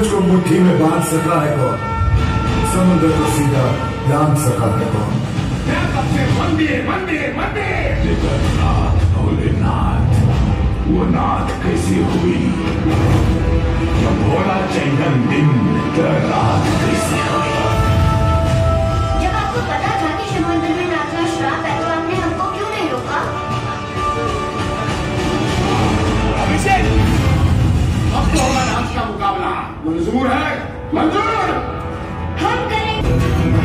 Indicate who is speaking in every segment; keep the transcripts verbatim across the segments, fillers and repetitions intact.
Speaker 1: सूरज को मुट्ठी में बांध सका है कौन, समुद्र को सीधा लांघ सका है कौन।
Speaker 2: मंदिर मंदिर मंदिर लेकर नाथ भोलेनाथ, वो नाथ कैसी हुई, जब भोला चंदन दिन तो रात कैसी हुई।
Speaker 3: जब आपको पता था कि शिव मंदिर में नाथ का श्राप है तो आपने हमको क्यों नहीं रोका?
Speaker 2: अभिषेक, अब तो होगा नाथ का मुकाबला, मंजूर है? मंजूर
Speaker 3: हम करेंगे।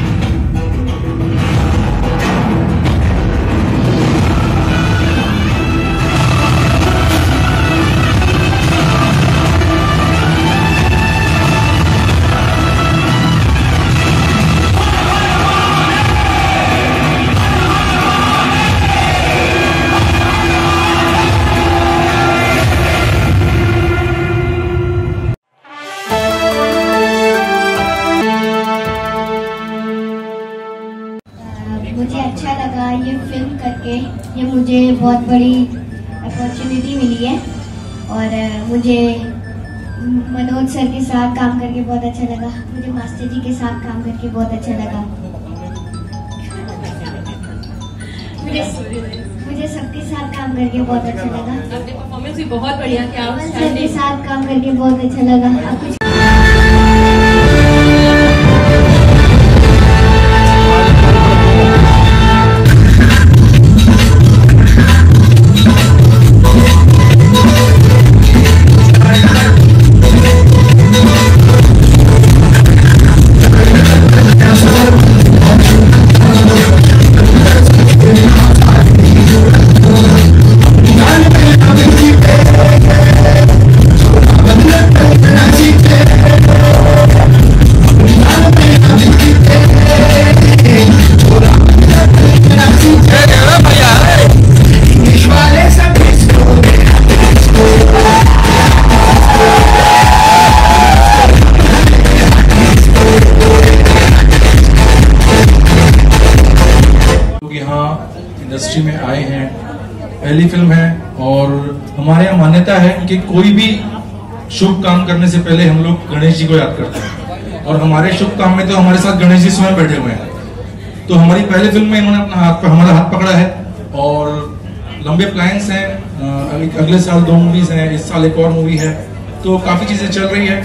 Speaker 3: मुझे अच्छा लगा ये फिल्म करके, ये मुझे बहुत बड़ी अपॉर्चुनिटी मिली है और मुझे मनोज सर के साथ काम करके बहुत अच्छा लगा, मुझे मास्टर जी के साथ काम करके बहुत अच्छा लगा, मुझे मुझे सबके साथ काम करके बहुत अच्छा लगा।
Speaker 4: आपने परफॉर्मेंस भी बहुत बढ़िया किया,
Speaker 3: सर के साथ काम करके बहुत अच्छा लगा। आप कुछ
Speaker 5: इंडस्ट्री में आए हैं, पहली फिल्म है और हमारे यहाँ मान्यता है कि कोई भी शुभ काम करने से पहले हम लोग गणेश जी को याद करते हैं और हमारे शुभ काम में तो हमारे साथ गणेश जी स्वयं बैठे हुए हैं। तो हमारी पहली फिल्म में इन्होंने अपना हाथ हमारा हाथ पकड़ा है और लंबे प्लान्स हैं, अगले साल दो मूवीज हैं, इस साल एक और मूवी है, तो काफी चीजें चल रही है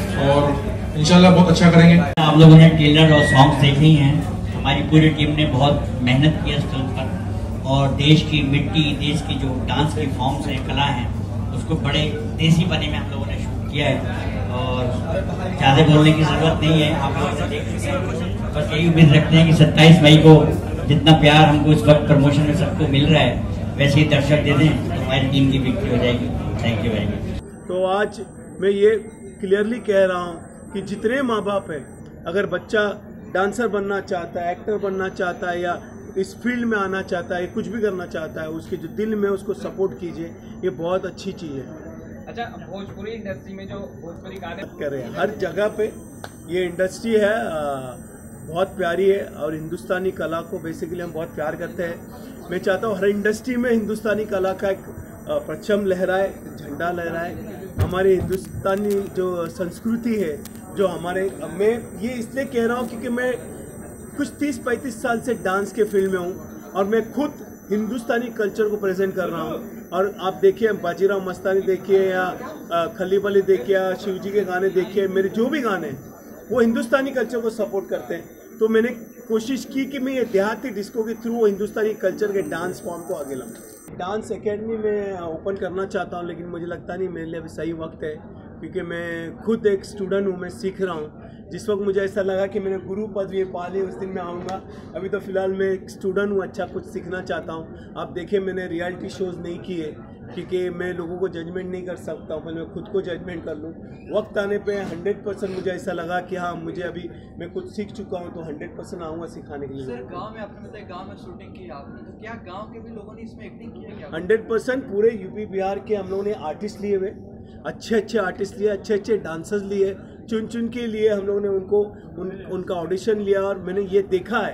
Speaker 5: और इंशाल्लाह बहुत अच्छा करेंगे।
Speaker 6: आप लोगों ने ट्रेलर और सॉन्ग्स देखे ही हैं, हमारी पूरी टीम ने बहुत मेहनत की इस फिल्म पर और देश की मिट्टी, देश की जो डांस की फॉर्म्स हैं, कला हैं, उसको बड़े देसी बने में हम लोगों ने शूट किया है और ज़्यादा बोलने की जरूरत नहीं है, आप लोगों ने देख चुके हैं। बस यही उम्मीद रखते हैं कि सत्ताईस मई को जितना प्यार हमको इस वक्त प्रमोशन में सबको मिल रहा है वैसे ही दर्शक दे दें तो हमारी टीम की विक्ट्री हो जाएगी। Thank you very much.
Speaker 7: तो आज मैं ये क्लियरली कह रहा हूँ कि जितने माँ बाप हैं, अगर बच्चा डांसर बनना चाहता है, एक्टर बनना चाहता है या इस फील्ड में आना चाहता है, कुछ भी करना चाहता है, उसके जो दिल में उसको सपोर्ट कीजिए, ये बहुत अच्छी चीज़ है।
Speaker 8: अच्छा, भोजपुरी इंडस्ट्री में जो भोजपुरी गाने
Speaker 7: करें हर जगह पे ये इंडस्ट्री है, आ, बहुत प्यारी है और हिंदुस्तानी कला को बेसिकली हम बहुत प्यार करते हैं। मैं चाहता हूँ हर इंडस्ट्री में हिंदुस्तानी कला का एक परचम लहराए, झंडा लहराए, हमारी हिंदुस्तानी जो संस्कृति है, जो हमारे, मैं ये इसलिए कह रहा हूँ क्योंकि मैं कुछ तीस पैंतीस साल से डांस के फील्ड में हूँ और मैं खुद हिंदुस्तानी कल्चर को प्रेजेंट कर रहा हूँ। और आप देखिए बाजीराव मस्तानी देखिए या खली बली देखिए या शिव जी के गाने देखिए, मेरे जो भी गाने हैं वो हिंदुस्तानी कल्चर को सपोर्ट करते हैं। तो मैंने कोशिश की कि मैं ये देहाती डिस्को के थ्रू वो हिंदुस्तानी कल्चर के डांस फॉर्म को आगे लाऊं। डांस एकेडमी में ओपन करना चाहता हूँ, लेकिन मुझे लगता नहीं मेरे लिए अभी सही वक्त है क्योंकि मैं खुद एक स्टूडेंट हूँ, मैं सीख रहा हूँ। जिस वक्त मुझे ऐसा लगा कि मैंने गुरु पदवी पा ली उस दिन मैं आऊँगा। अभी तो फिलहाल मैं एक स्टूडेंट हूँ, अच्छा कुछ सीखना चाहता हूँ। आप देखिए मैंने रियलिटी शोज़ नहीं किए क्योंकि मैं लोगों को जजमेंट नहीं कर सकता हूँ, पहले मैं खुद को जजमेंट कर लूँ। वक्त आने पे हंड्रेड परसेंट मुझे ऐसा लगा कि हाँ मुझे अभी मैं कुछ सीख चुका हूँ तो हंड्रेड परसेंट आऊँगा सिखाने के लिए।
Speaker 8: सर गांव में आपने बताया गांव में शूटिंग की आपने, तो क्या गांव के भी लोगों ने इसमें एक्टिंग की है क्या?
Speaker 7: हंड्रेड परसेंट पूरे यूपी बिहार के हम लोगों ने आर्टिस्ट लिए हुए, अच्छे अच्छे आर्टिस्ट लिए, अच्छे अच्छे डांसर्स लिए, चुन चुन के लिए हम लोगों ने उनको उन, उनका ऑडिशन लिया और मैंने ये देखा है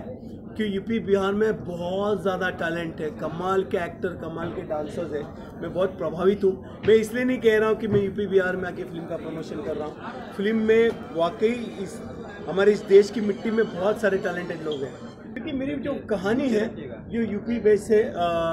Speaker 7: कि यूपी बिहार में बहुत ज़्यादा टैलेंट है, कमाल के एक्टर, कमाल के डांसर्स है। मैं बहुत प्रभावित हूँ। मैं इसलिए नहीं कह रहा हूँ कि मैं यूपी बिहार में आके फिल्म का प्रमोशन कर रहा हूँ। फिल्म में वाकई इस हमारे इस देश की मिट्टी में बहुत सारे टैलेंटेड लोग हैं। क्योंकि मेरी जो कहानी है जो यूपी बेस है,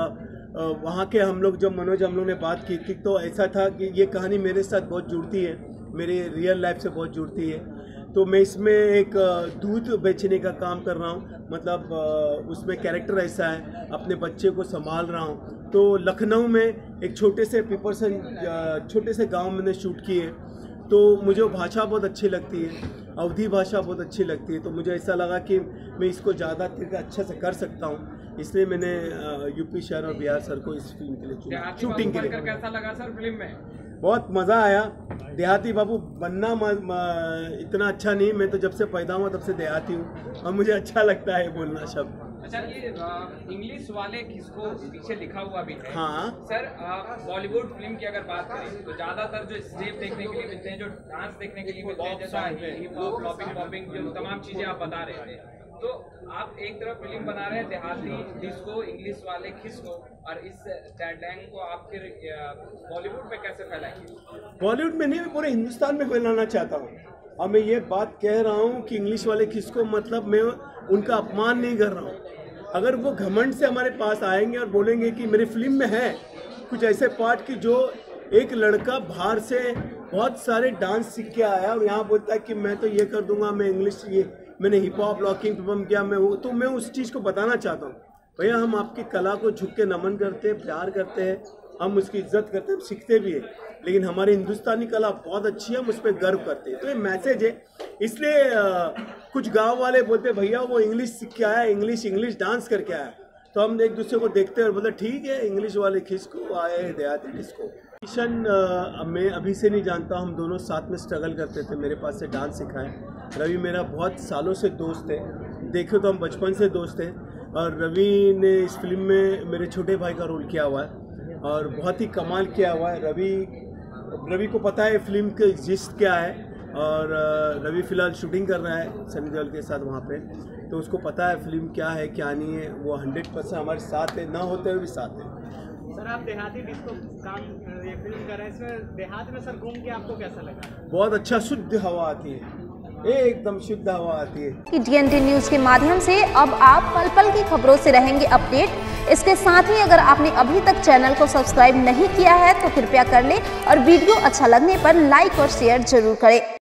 Speaker 7: वहाँ के हम लोग जब मनोज हम लोग ने बात की थी तो ऐसा था कि ये कहानी मेरे साथ बहुत जुड़ती है, मेरे रियल लाइफ से बहुत जुड़ती है। तो मैं इसमें एक दूध बेचने का काम कर रहा हूँ, मतलब उसमें कैरेक्टर ऐसा है, अपने बच्चे को संभाल रहा हूँ। तो लखनऊ में एक छोटे से पीपरसन छोटे से गांव में मैंने शूट किए, तो मुझे वो भाषा बहुत अच्छी लगती है, अवधी भाषा बहुत अच्छी लगती है। तो मुझे ऐसा लगा कि मैं इसको ज़्यादा अच्छे से कर सकता हूँ, इसलिए मैंने यूपी शहर और बिहार सर को इस फिल्म के लिए चुना, शूटिंग के लिए।
Speaker 2: कैसा लगा सर फिल्म में?
Speaker 7: बहुत मज़ा आया। देहाती बाबू बनना म, म, इतना अच्छा नहीं, मैं तो जब से पैदा हुआ तब से देहाती हूँ और मुझे अच्छा लगता है बोलना शब्द।
Speaker 8: अच्छा, ये इंग्लिश वाले किसको पीछे लिखा हुआ भी है।
Speaker 7: हाँ
Speaker 8: सर, बॉलीवुड फिल्म की अगर बात करें तो ज्यादातर जो स्टेप देखने के लिए मिलते हैं, जो डांस देखने के लिए मिलते हैं, जैसा हिप हॉप, लॉपिंग पॉपिंग, जो तमाम चीजें आप बता रहे थे, तो आप एक तरफ फिल्म बना रहे हैं देहाती डिस्को, इंग्लिश वाले खिसको, और इस टैगलाइन को आप फिर बॉलीवुड में कैसे फैलाएंगे?
Speaker 7: बॉलीवुड में नहीं, मैं पूरे हिंदुस्तान में फैलाना चाहता हूँ। और मैं ये बात कह रहा हूँ कि इंग्लिश वाले खिसको मतलब मैं उनका अपमान नहीं कर रहा हूँ। अगर वो घमंड से हमारे पास आएंगे और बोलेंगे कि मेरी फिल्म में है कुछ ऐसे पार्ट कि जो एक लड़का बाहर से बहुत सारे डांस सीख के आया और यहाँ बोलता है कि मैं तो ये कर दूंगा, मैं इंग्लिश ये मैंने हिप हॉप लॉकिंग परफॉर्म किया, मैं वो, तो मैं उस चीज़ को बताना चाहता हूँ। भैया हम आपकी कला को झुक के नमन करते हैं, प्यार करते हैं, हम उसकी इज्जत करते हैं, सीखते भी हैं, लेकिन हमारी हिंदुस्तानी कला बहुत अच्छी है, हम उस पर गर्व करते हैं। तो ये मैसेज है। इसलिए कुछ गांव वाले बोलते भैया वो इंग्लिश सीख के आया, इंग्लिश इंग्लिश डांस करके आया, तो हम एक दूसरे को देखते हैं और बोलते ठीक है, इंग्लिश वाले खिसको आए देहाती डिस्को। किशन मैं अभी से नहीं जानता, हम दोनों साथ में स्ट्रगल करते थे, मेरे पास से डांस सीखा है। रवि मेरा बहुत सालों से दोस्त है, देखो तो हम बचपन से दोस्त हैं, और रवि ने इस फिल्म में मेरे छोटे भाई का रोल किया हुआ है और बहुत ही कमाल किया हुआ है। रवि रवि को पता है फिल्म का एग्जिस्ट क्या है, और रवि फ़िलहाल शूटिंग कर रहा है सनी देओल के साथ वहाँ पे, तो उसको पता है फिल्म क्या है क्या नहीं है। वो हंड्रेड परसेंट हमारे साथ है, ना होते हुए भी साथ है।
Speaker 9: सर, आप देहाती डिस्को काम ये फिल्म कर रहे हैं, इसमें देहात में सर घूम के आपको कैसा लगा?
Speaker 7: बहुत अच्छा, शुद्ध हवा आती है, एकदम शुद्ध हवा आती है।
Speaker 10: कि डीएनटी न्यूज के माध्यम से अब आप पल पल की खबरों से रहेंगे अपडेट। इसके साथ ही अगर आपने अभी तक चैनल को सब्सक्राइब नहीं किया है तो कृपया कर लें और वीडियो अच्छा लगने पर लाइक और शेयर जरूर करें।